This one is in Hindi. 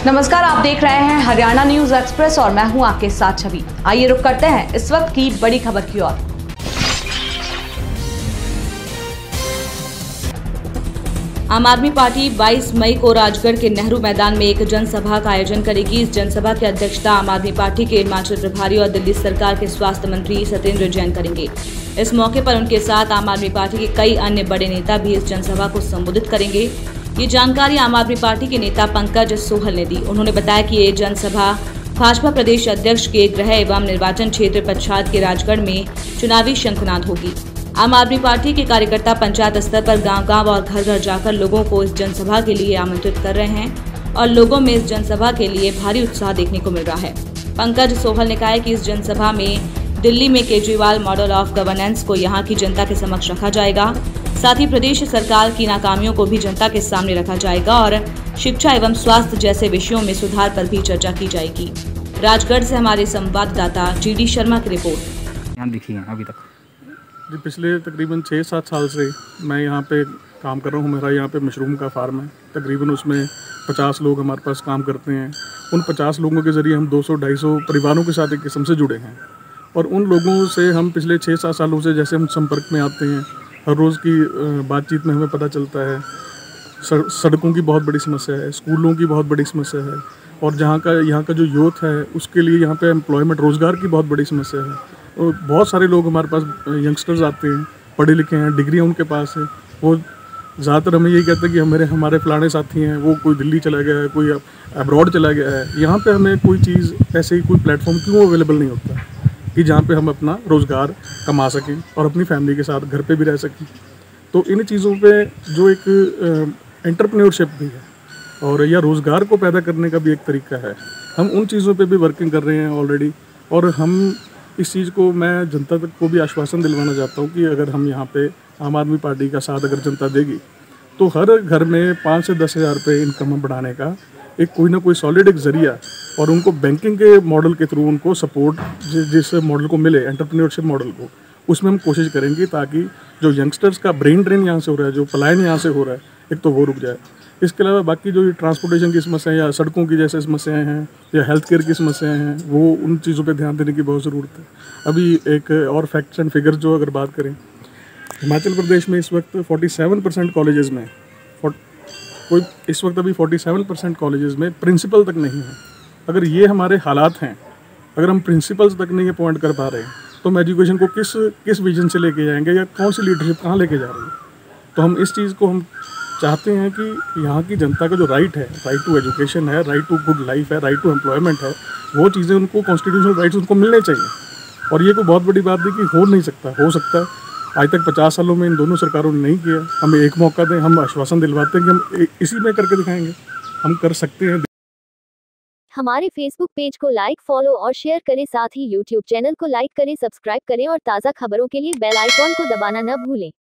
नमस्कार, आप देख रहे हैं हरियाणा न्यूज एक्सप्रेस और मैं हूं आपके साथ छवि। आइए रुक करते हैं इस वक्त की बड़ी खबर की ओर। आम आदमी पार्टी 22 मई को राजगढ़ के नेहरू मैदान में एक जनसभा का आयोजन करेगी। इस जनसभा की अध्यक्षता आम आदमी पार्टी के हिमाचल प्रभारी और दिल्ली सरकार के स्वास्थ्य मंत्री सत्येंद्र जैन करेंगे। इस मौके पर उनके साथ आम आदमी पार्टी के कई अन्य बड़े नेता भी इस जनसभा को संबोधित करेंगे। ये जानकारी आम आदमी पार्टी के नेता पंकज सोहल ने दी। उन्होंने बताया कि ये जनसभा भाजपा प्रदेश अध्यक्ष के गृह एवं निर्वाचन क्षेत्र पच्छाद के राजगढ़ में चुनावी शंखनाद होगी। आम आदमी पार्टी के कार्यकर्ता पंचायत स्तर पर गांव-गांव और घर-घर जाकर लोगों को इस जनसभा के लिए आमंत्रित कर रहे हैं और लोगों में इस जनसभा के लिए भारी उत्साह देखने को मिल रहा है। पंकज सोहल ने कहा है कि इस जनसभा में दिल्ली में केजरीवाल मॉडल ऑफ गवर्नेंस को यहां की जनता के समक्ष रखा जाएगा। साथ ही प्रदेश सरकार की नाकामियों को भी जनता के सामने रखा जाएगा और शिक्षा एवं स्वास्थ्य जैसे विषयों में सुधार पर भी चर्चा की जाएगी। राजगढ़ से हमारे संवाददाता GD शर्मा की रिपोर्ट। यहाँ दिखी है अभी तक जी, पिछले तकरीबन 6-7 साल से मैं यहाँ पे काम कर रहा हूँ। मेरा यहाँ पे मशरूम का फार्म है। तकरीबन उसमें 50 लोग हमारे पास काम करते हैं। उन 50 लोगों के ज़रिए हम 200-250 परिवारों के साथ एक किस्म से जुड़े हैं और उन लोगों से हम पिछले 6-7 सालों से जैसे हम संपर्क में आते हैं, हर रोज़ की बातचीत में हमें पता चलता है सड़कों की बहुत बड़ी समस्या है, स्कूलों की बहुत बड़ी समस्या है और यहाँ का जो यूथ है उसके लिए यहाँ पे एम्प्लॉयमेंट रोज़गार की बहुत बड़ी समस्या है। और बहुत सारे लोग हमारे पास यंगस्टर्स आते हैं, पढ़े लिखे हैं, डिग्रियाँ उनके पास है। वो ज़्यादातर हमें यही कहते हैं कि हमारे फलाने साथी हैं, वो कोई दिल्ली चला गया है, कोई अब्रॉड चला गया है। यहाँ पे हमें कोई चीज़ ऐसे ही कोई प्लेटफॉर्म क्यों अवेलेबल नहीं होता कि जहाँ पे हम अपना रोज़गार कमा सकें और अपनी फैमिली के साथ घर पे भी रह सकें। तो इन चीज़ों पे जो एक एंटरप्रेन्योरशिप भी है और या रोज़गार को पैदा करने का भी एक तरीका है, हम उन चीज़ों पे भी वर्किंग कर रहे हैं ऑलरेडी। और हम इस चीज़ को मैं जनता तक को भी आश्वासन दिलवाना चाहता हूँ कि अगर हम यहाँ पे आम आदमी पार्टी का साथ अगर जनता देगी तो हर घर में 5 से 10 हज़ार रुपये इनकम बढ़ाने का एक कोई ना कोई सॉलिड एक ज़रिया और उनको बैंकिंग के मॉडल के थ्रू उनको सपोर्ट जिस मॉडल को मिले, एंटरप्रेन्योरशिप मॉडल को, उसमें हम कोशिश करेंगे ताकि जो यंगस्टर्स का ब्रेन ड्रेन यहाँ से हो रहा है, जो पलायन यहाँ से हो रहा है, एक तो वो रुक जाए। इसके अलावा बाकी जो ट्रांसपोर्टेशन की समस्याएं या सड़कों की जैसे समस्याएं हैं या हेल्थ केयर की समस्याएं हैं, वो उन चीज़ों पे ध्यान देने की बहुत ज़रूरत है। अभी एक और फैक्ट्स एंड फिगर जो अगर बात करें, हिमाचल प्रदेश में इस वक्त 47% कॉलेजेस में अभी 47% कॉलेजेस में प्रिंसिपल तक नहीं है। अगर ये हमारे हालात हैं, अगर हम प्रिंसिपल्स तक नहीं अपॉइंट कर पा रहे हैं तो हम एजुकेशन को किस विजन से लेके जाएंगे या कौन सी लीडरशिप कहाँ लेके जा रही है। तो हम इस चीज़ को हम चाहते हैं कि यहाँ की जनता का जो राइट है, राइट टू एजुकेशन है, राइट टू गुड लाइफ है, राइट टू एम्प्लॉयमेंट है, वो चीज़ें उनको कॉन्स्टिट्यूशनल राइट्स उनको मिलने चाहिए। और ये कोई बहुत बड़ी बात नहीं कि हो नहीं सकता, हो सकता है। आज तक 50 सालों में इन दोनों सरकारों ने नहीं किया। हमें एक मौका दें, हम आश्वासन दिलवाते हैं कि हम इसी में करके दिखाएंगे, हम कर सकते हैं। हमारे फेसबुक पेज को लाइक, फॉलो और शेयर करें। साथ ही यूट्यूब चैनल को लाइक करें, सब्सक्राइब करें और ताज़ा खबरों के लिए बेल आइकॉन को दबाना न भूलें।